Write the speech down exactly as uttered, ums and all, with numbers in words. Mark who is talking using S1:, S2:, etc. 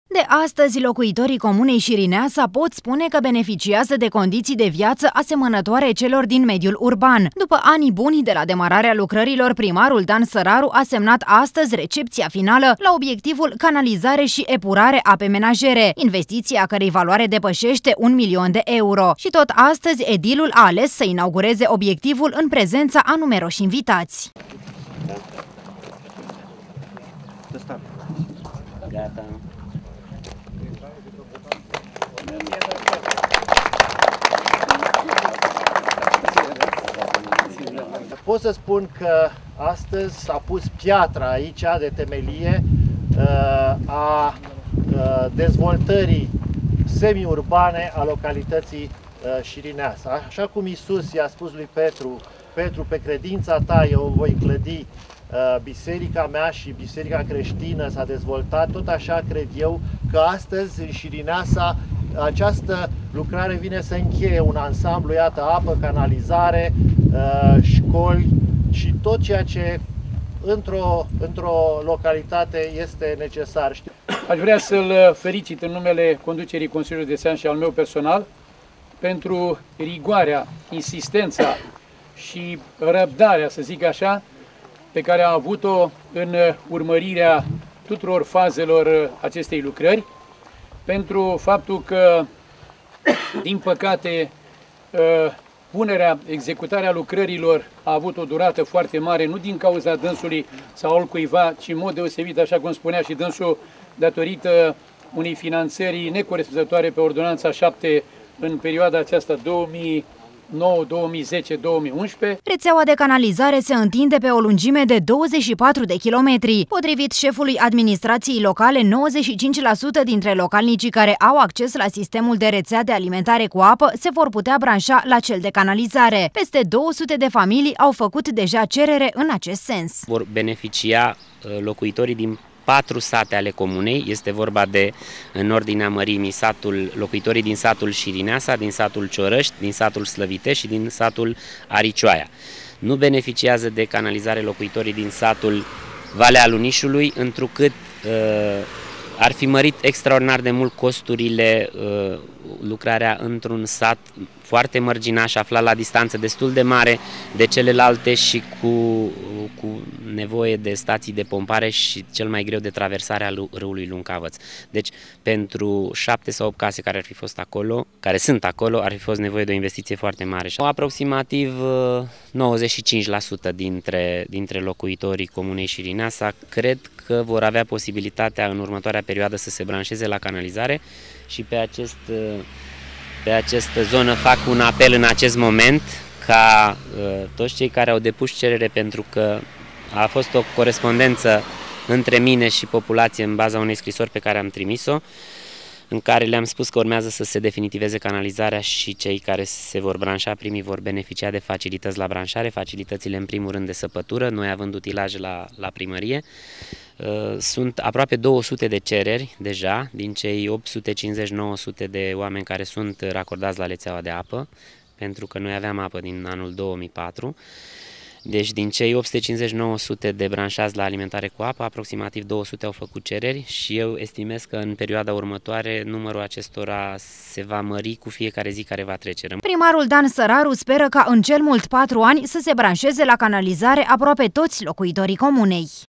S1: De astăzi, locuitorii comunei Șirineasa pot spune că beneficiază de condiții de viață asemănătoare celor din mediul urban. După ani buni de la demararea lucrărilor, primarul Dan Săraru a semnat astăzi recepția finală la obiectivul canalizare și epurare ape menajere, investiția cărei valoare depășește un milion de euro. Și tot astăzi, edilul a ales să inaugureze obiectivul în prezența a numeroși invitați.
S2: Gata.
S3: Pot să spun că astăzi s-a pus piatra aici de temelie a dezvoltării semi-urbane a localității Șirineasa. Așa cum Iisus i-a spus lui Petru, Petru, pe credința ta eu voi clădi biserica mea și biserica creștină s-a dezvoltat, tot așa cred eu că astăzi în Șirineasa această lucrare vine să încheie un ansamblu, iată, apă, canalizare, școli și tot ceea ce într-o într-o localitate este necesar.
S4: Aș vrea să-l felicit în numele conducerii Consiliului Județean și al meu personal pentru rigoarea, insistența și răbdarea, să zic așa, pe care a avut-o în urmărirea tuturor fazelor acestei lucrări, pentru faptul că, din păcate, punerea, executarea lucrărilor a avut o durată foarte mare, nu din cauza dânsului sau al cuiva, ci în mod deosebit, așa cum spunea și dânsul, datorită unei finanțări necorespunzătoare pe ordonanța șapte în perioada aceasta două mii nouă, două mii zece, două mii unsprezece.
S1: Rețeaua de canalizare se întinde pe o lungime de douăzeci și patru de kilometri. Potrivit șefului administrației locale, nouăzeci și cinci la sută dintre localnicii care au acces la sistemul de rețea de alimentare cu apă se vor putea branșa la cel de canalizare. Peste două sute de familii au făcut deja cerere în acest sens.
S2: Vor beneficia locuitorii din patru sate ale comunei, este vorba de, în ordinea mărimii, satul, locuitorii din satul Șirineasa, din satul Ciorăști, din satul Slăvitești și din satul Aricioaia. Nu beneficiază de canalizare locuitorii din satul Valea Lunișului, întrucât uh, ar fi mărit extraordinar de mult costurile uh, lucrarea într-un sat foarte mărginaș, aflat la distanță destul de mare de celelalte și cu, cu nevoie de stații de pompare și cel mai greu de traversare a râului Luncavăț. Deci, pentru șapte sau opt case care ar fi fost acolo, care sunt acolo, ar fi fost nevoie de o investiție foarte mare. Aproximativ nouăzeci și cinci la sută dintre, dintre locuitorii comunei Șirineasa cred că vor avea posibilitatea în următoarea perioadă să se branșeze la canalizare și pe acest Pe această zonă fac un apel în acest moment ca uh, toți cei care au depus cerere, pentru că a fost o corespondență între mine și populație în baza unei scrisori pe care am trimis-o, în care le-am spus că urmează să se definitiveze canalizarea și cei care se vor branșa primii vor beneficia de facilități la branșare, facilitățile în primul rând de săpătură, noi având utilaje la, la primărie. Sunt aproape două sute de cereri deja, din cei opt sute cincizeci nouă sute de oameni care sunt racordați la rețeaua de apă, pentru că noi aveam apă din anul două mii patru. Deci din cei opt sute cincizeci nouă sute de branșați la alimentare cu apă, aproximativ două sute au făcut cereri și eu estimez că în perioada următoare numărul acestora se va mări cu fiecare zi care va trece.
S1: Primarul Dan Săraru speră ca în cel mult patru ani să se branșeze la canalizare aproape toți locuitorii comunei.